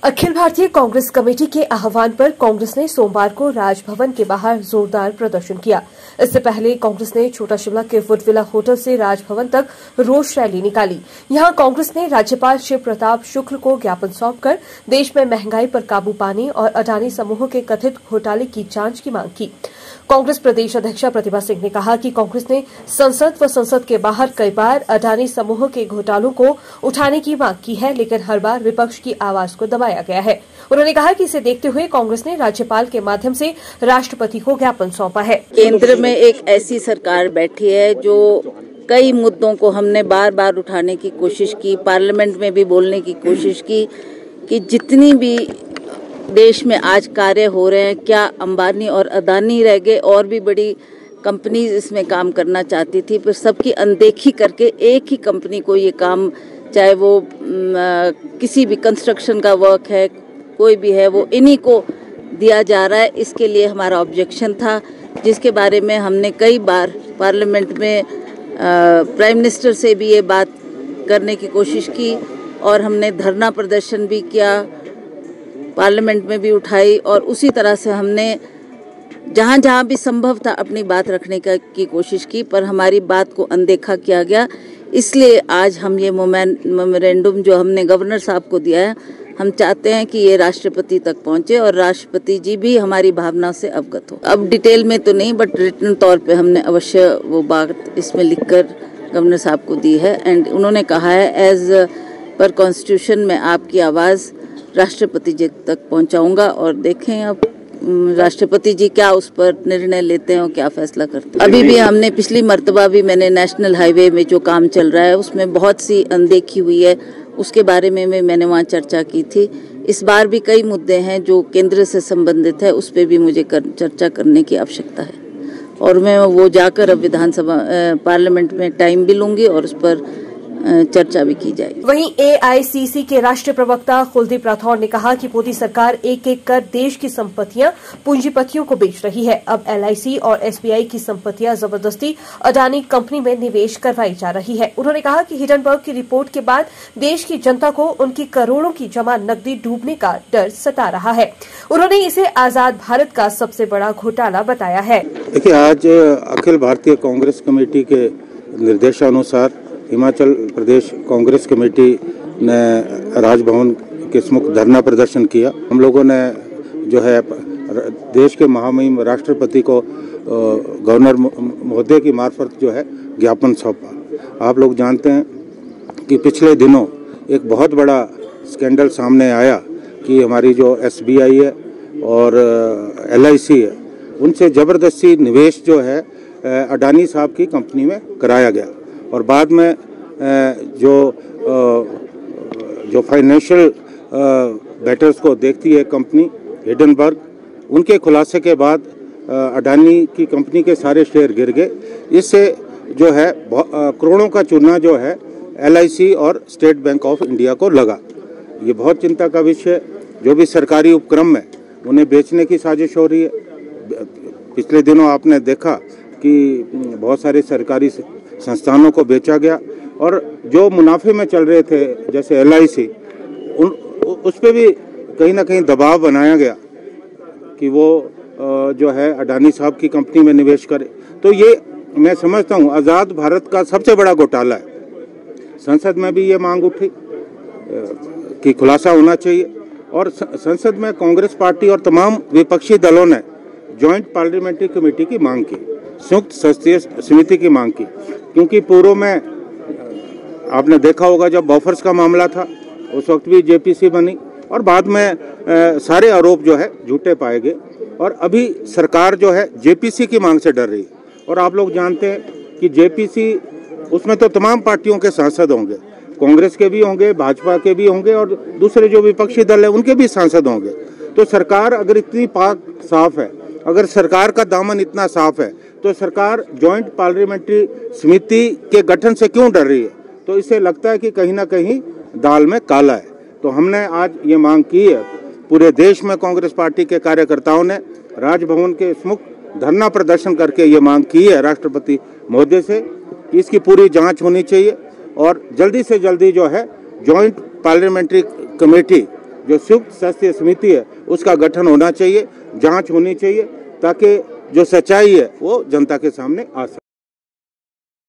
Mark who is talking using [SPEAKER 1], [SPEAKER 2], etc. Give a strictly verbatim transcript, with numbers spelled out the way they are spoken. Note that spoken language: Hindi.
[SPEAKER 1] अखिल भारतीय कांग्रेस कमेटी के आह्वान पर कांग्रेस ने सोमवार को राजभवन के बाहर जोरदार प्रदर्शन किया। इससे पहले कांग्रेस ने छोटा शिमला के वुडविला होटल से राजभवन तक रोष रैली निकाली। यहां कांग्रेस ने राज्यपाल शिव प्रताप शुक्ल को ज्ञापन सौंपकर देश में महंगाई पर काबू पाने और अडानी समूह के कथित घोटाले की जांच की मांग की। कांग्रेस प्रदेश अध्यक्षा प्रतिभा सिंह ने कहा कि कांग्रेस ने संसद व संसद के बाहर कई बार अडानी समूह के घोटालों को उठाने की मांग की है, लेकिन हर बार विपक्ष की आवाज को दबाया गया है। उन्होंने कहा कि इसे देखते हुए कांग्रेस ने राज्यपाल के माध्यम से राष्ट्रपति को ज्ञापन सौंपा है।
[SPEAKER 2] केंद्र में एक ऐसी सरकार बैठी है जो कई मुद्दों को हमने बार बार उठाने की कोशिश की, पार्लियामेंट में भी बोलने की कोशिश की कि जितनी भी देश में आज कार्य हो रहे हैं, क्या अंबानी और अदानी रह गए, और भी बड़ी कंपनीज इसमें काम करना चाहती थी, पर सबकी अनदेखी करके एक ही कंपनी को ये काम, चाहे वो न, किसी भी कंस्ट्रक्शन का वर्क है, कोई भी है, वो इन्हीं को दिया जा रहा है। इसके लिए हमारा ऑब्जेक्शन था, जिसके बारे में हमने कई बार पार्लियामेंट में प्राइम मिनिस्टर से भी ये बात करने की कोशिश की और हमने धरना प्रदर्शन भी किया, पार्लियामेंट में भी उठाई, और उसी तरह से हमने जहाँ जहाँ भी संभव था अपनी बात रखने का की कोशिश की, पर हमारी बात को अनदेखा किया गया। इसलिए आज हम ये मेमोरेंडम जो हमने गवर्नर साहब को दिया है, हम चाहते हैं कि ये राष्ट्रपति तक पहुंचे और राष्ट्रपति जी भी हमारी भावना से अवगत हो। अब डिटेल में तो नहीं, बट रिटन तौर पे हमने अवश्य वो बात इसमें लिखकर गवर्नर साहब को दी है। एंड उन्होंने कहा है एज पर कॉन्स्टिट्यूशन में आपकी आवाज़ राष्ट्रपति जी तक पहुंचाऊंगा, और देखें अब राष्ट्रपति जी क्या उस पर निर्णय लेते हैं और क्या फैसला करते हैं। अभी भी हमने पिछली मर्तबा भी मैंने नेशनल हाईवे में जो काम चल रहा है उसमें बहुत सी अनदेखी हुई है, उसके बारे में मैंने वहाँ चर्चा की थी। इस बार भी कई मुद्दे हैं जो केंद्र से संबंधित है, उस पर भी मुझे कर, चर्चा करने की आवश्यकता है, और मैं वो जाकर अब विधानसभा पार्लियामेंट में टाइम भी लूंगी और उस पर चर्चा भी की जाएगी।
[SPEAKER 1] वहीं ए आई सी सी के राष्ट्रीय प्रवक्ता कुलदीप राठौर ने कहा कि मोदी सरकार एक एक कर देश की संपत्तियां पूंजीपतियों को बेच रही है। अब एल आई सी और एस बी आई की संपत्तियां जबरदस्ती अडानी कंपनी में निवेश करवाई जा रही है। उन्होंने कहा कि हिडनबर्ग की रिपोर्ट के बाद देश की जनता को उनकी करोड़ों की जमा नकदी डूबने का डर सता रहा है। उन्होंने इसे आजाद भारत का सबसे बड़ा घोटाला बताया है।
[SPEAKER 3] देखिए, आज अखिल भारतीय कांग्रेस कमेटी के निर्देशानुसार हिमाचल प्रदेश कांग्रेस कमेटी ने राजभवन के सम्मुख धरना प्रदर्शन किया। हम लोगों ने जो है देश के महामहिम राष्ट्रपति को गवर्नर महोदय की मार्फत जो है ज्ञापन सौंपा। आप लोग जानते हैं कि पिछले दिनों एक बहुत बड़ा स्कैंडल सामने आया कि हमारी जो एस बी आई है और एल आई सी है, उनसे ज़बरदस्ती निवेश जो है अडानी साहब की कंपनी में कराया गया, और बाद में जो जो फाइनेंशियल मैटर्स को देखती है कंपनी हिडनबर्ग, उनके खुलासे के बाद अडानी की कंपनी के सारे शेयर गिर गए। इससे जो है करोड़ों का चूना जो है एल आई सी और स्टेट बैंक ऑफ इंडिया को लगा। ये बहुत चिंता का विषय। जो भी सरकारी उपक्रम है उन्हें बेचने की साजिश हो रही है। पिछले दिनों आपने देखा कि बहुत सारे सरकारी संस्थानों को बेचा गया, और जो मुनाफे में चल रहे थे जैसे एल आई सी, उन उस पर भी कहीं ना कहीं दबाव बनाया गया कि वो जो है अडानी साहब की कंपनी में निवेश करे। तो ये मैं समझता हूँ आज़ाद भारत का सबसे बड़ा घोटाला है। संसद में भी ये मांग उठी कि खुलासा होना चाहिए, और संसद में कांग्रेस पार्टी और तमाम विपक्षी दलों ने जॉइंट पार्लियामेंट्री कमेटी की मांग की, संयुक्त संसदीय समिति की मांग की, क्योंकि पूर्व में आपने देखा होगा जब बॉफर्स का मामला था उस वक्त भी जे पी सी बनी, और बाद में आ, सारे आरोप जो है झूठे पाए गए, और अभी सरकार जो है जे पी सी की मांग से डर रही है। और आप लोग जानते हैं कि जे पी सी, उसमें तो तमाम पार्टियों के सांसद होंगे, कांग्रेस के भी होंगे, भाजपा के भी होंगे, और दूसरे जो विपक्षी दल है उनके भी सांसद होंगे। तो सरकार अगर इतनी पाक साफ है, अगर सरकार का दामन इतना साफ है, तो सरकार जॉइंट पार्लियामेंट्री समिति के गठन से क्यों डर रही है? तो इससे लगता है कि कहीं ना कहीं दाल में काला है। तो हमने आज ये मांग की है, पूरे देश में कांग्रेस पार्टी के कार्यकर्ताओं ने राजभवन के सम्मुख धरना प्रदर्शन करके ये मांग की है राष्ट्रपति महोदय से कि इसकी पूरी जांच होनी चाहिए, और जल्दी से जल्दी जो है जॉइंट पार्लियामेंट्री कमेटी जो संयुक्त शास्त्रीय समिति है उसका गठन होना चाहिए, जांच होनी चाहिए ताकि जो सच्चाई है वो जनता के सामने आ सके।